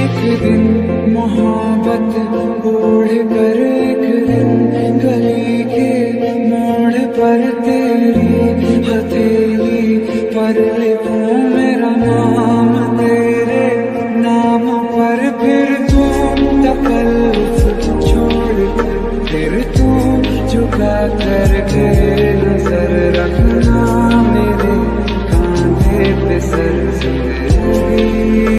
एक दिन मोहब्बत ओढ़ कर एक दिन गली के मोड़ पर तेरी हथेली पर लिखूं मेरा नाम तेरे नाम पर। फिर तू तकल्लुफ़ छोड़ कर फिर तू झुका करके नजर रखना मेरे कांधे पे सर जिंदगी।